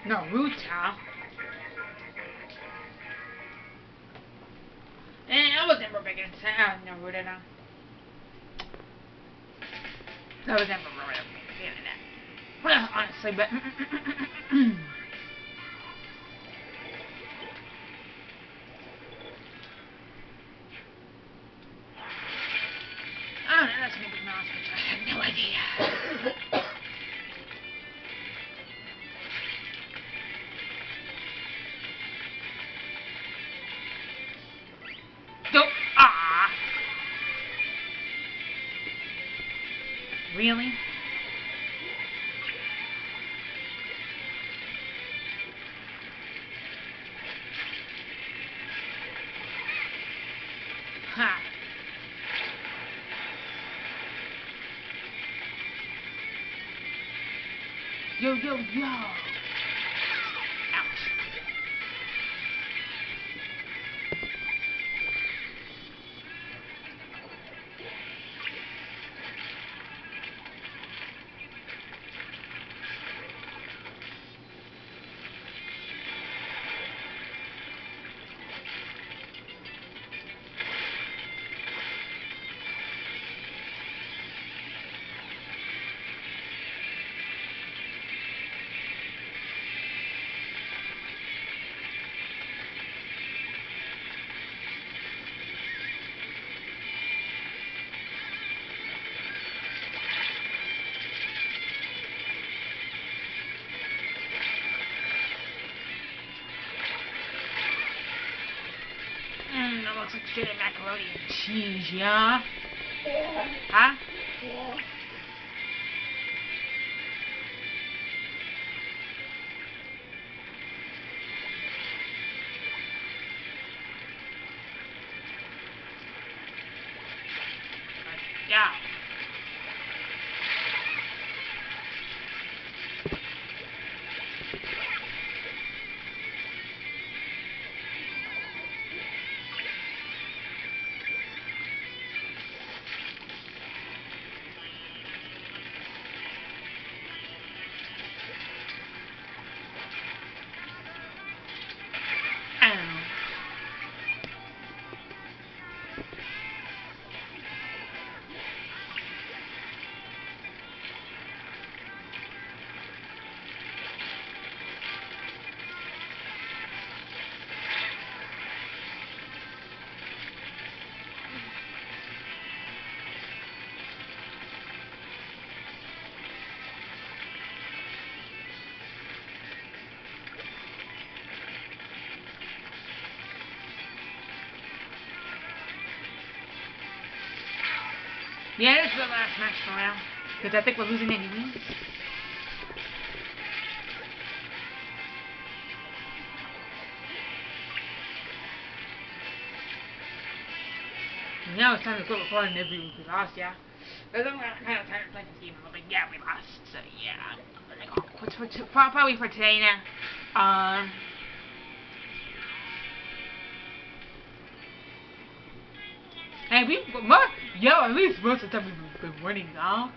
Naruto. I was never big into Naruto. No. I was never really big into that. Well, honestly, but oh, no, that's Mickey Mouse, which I have no idea. Don't. Ah. Really? Ha. Yo, yo, yo. Ouch. That looks like straight macaroni and cheese, yeah? Yeah. Huh? Yeah. Yeah. Yeah, this is the last match for now. Because I think we're losing anyways. Now it's time to quit recording if we lost, yeah. Because I'm kind of tired of playing this game. I'm like, yeah, we lost. So, yeah. I'm like, oh, what's probably for today now. Hey, at least most of the time we've been winning, though.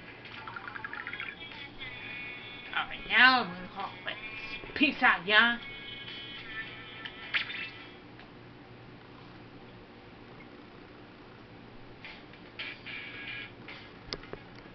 Alright, now I'm gonna call it quits. Peace out, yeah?